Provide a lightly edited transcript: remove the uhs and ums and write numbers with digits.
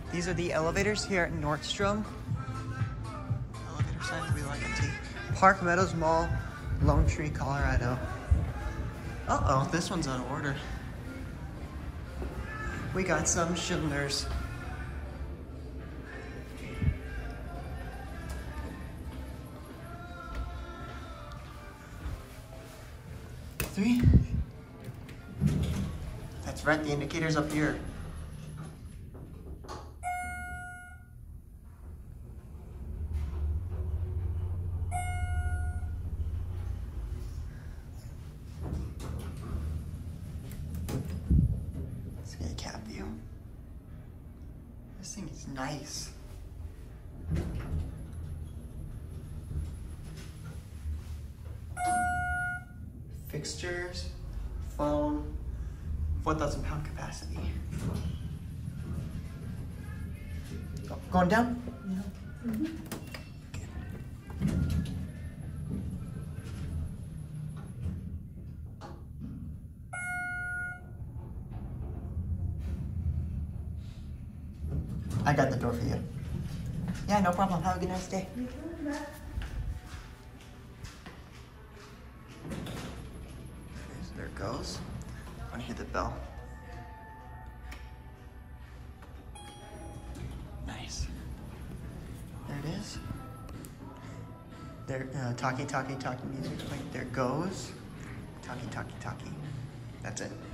These are the elevators here at Nordstrom. Elevator sign, we like it. Park Meadows Mall, Lone Tree, Colorado. Uh-oh, this one's on order. We got some Schindlers. Three. That's right, the indicator's up here. Let's get a cab view. This thing is nice. Fixtures, phone, 4,000 pound capacity. Oh, going down? Yeah. Mm-hmm. I got the door for you. Yeah, no problem. Have a good nice day. There it goes. I want to hear the bell. Nice. There it is. There, talkie music. Like, there it goes. Talkie. That's it.